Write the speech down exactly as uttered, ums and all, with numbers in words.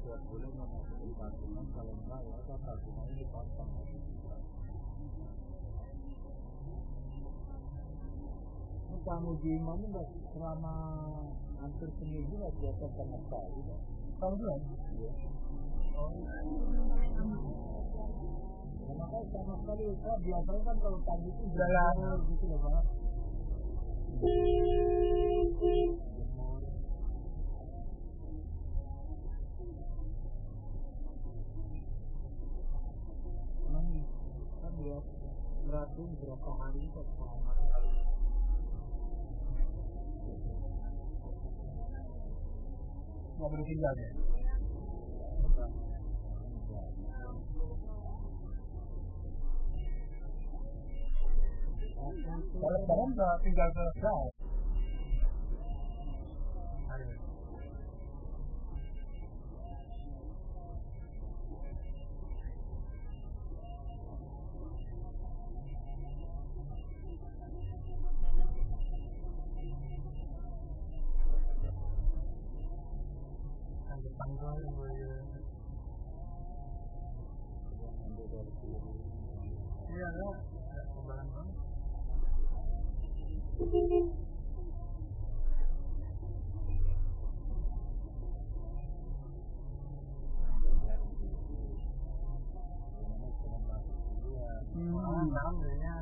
Setiap bulan memasuki tabungan, kalau enggak ya kan tabungannya dipotong. Ini kamu Jiman ini nggak selama hampir seminggu nggak biasa sama sekali kan? Tahun bulan? Iya. Oh. Nah, makanya sama sekali saya biasanya kan kalau pagi itu jalan gitu loh Pak. Kan dia berarti berapa hari kok selama sekali. Nggak boleh tinggal ya? Kalau sekarang nggak tinggal ke Jawa. Tanggal iya lah, kembaran banget. Hmm, namanya